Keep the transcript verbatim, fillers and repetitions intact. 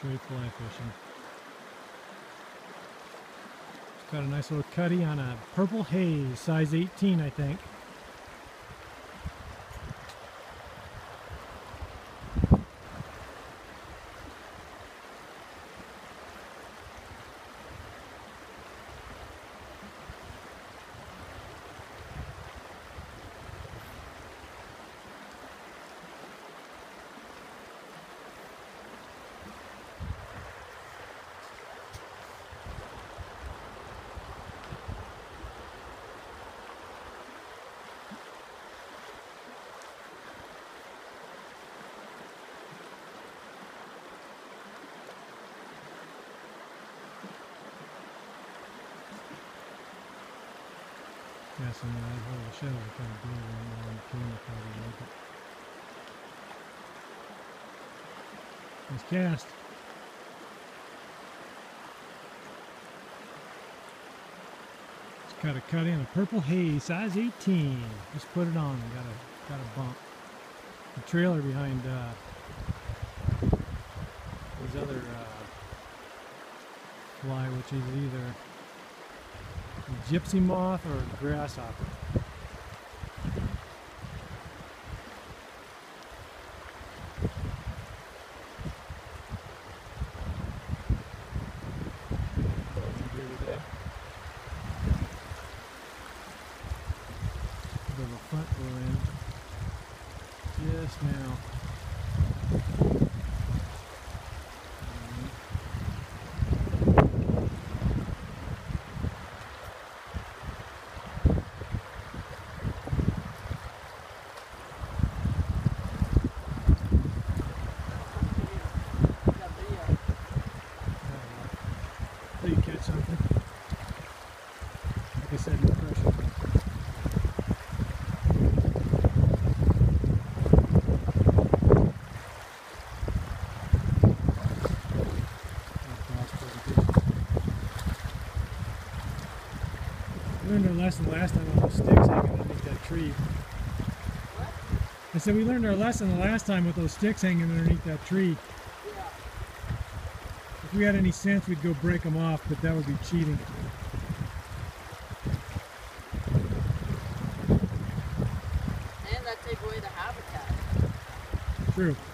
Trey Fly Fishing. Just got a nice little cutty on a purple haze, size eighteen, I think. Yeah, so now that little shell is kind of blue on the camera, probably like it. Nice cast. Just got a cut in a purple haze, size eighteen. Just put it on. Got a got a bump. The trailer behind uh, these other uh, fly, which is either gypsy moth or grasshopper. Bit of a front blow in just now. So you catch something. Like I said, no pressure. We learned our lesson last time on those sticks hanging underneath that tree. What? I said we learned our lesson the last time with those sticks hanging underneath that tree. If we had any sense, we'd go break them off, but that would be cheating. And that take away the habitat. True.